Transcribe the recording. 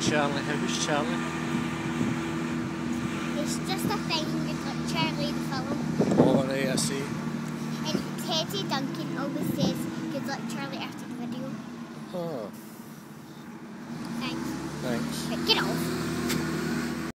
Charlie? Who's Charlie? It's just a thing with like Charlie the film. Oh, right, I see. And Teddy Duncan always says good luck Charlie after the video. Oh. Thanks. Thanks. But get off.